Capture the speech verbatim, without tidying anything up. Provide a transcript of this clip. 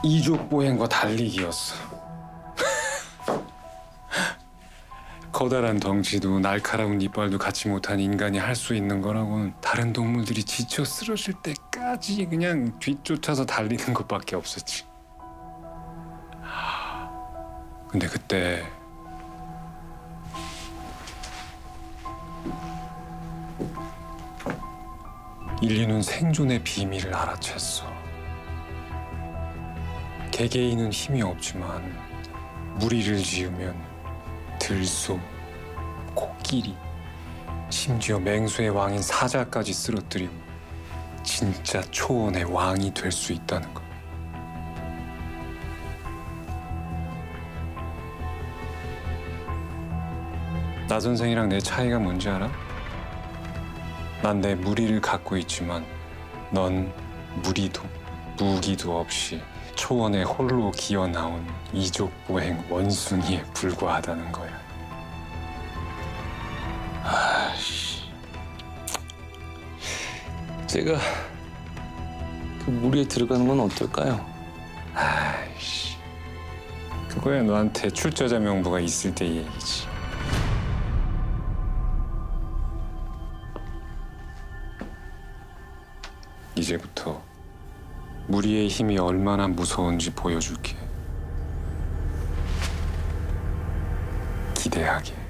이족보행과 달리기였어. 커다란 덩치도 날카로운 이빨도 갖지 못한 인간이 할 수 있는 거라고는 다른 동물들이 지쳐 쓰러질 때까지 그냥 뒤쫓아서 달리는 것밖에 없었지. 근데 그때 인류는 생존의 비밀을 알아챘어. 개개인은 힘이 없지만 무리를 지으면 들소, 코끼리, 심지어 맹수의 왕인 사자까지 쓰러뜨리고 진짜 초원의 왕이 될 수 있다는 것. 나 선생이랑 내 차이가 뭔지 알아? 난 내 무리를 갖고 있지만 넌 무리도 무기도 없이 초원에 홀로 기어 나온 이족보행 원숭이에 불과하다는 거야. 아씨, 제가 그 무리에 들어가는 건 어떨까요? 아이씨, 그거야 너한테 출저자 명부가 있을 때 얘기지. 이제부터 무리의 힘이 얼마나 무서운지 보여줄게. 기대하게.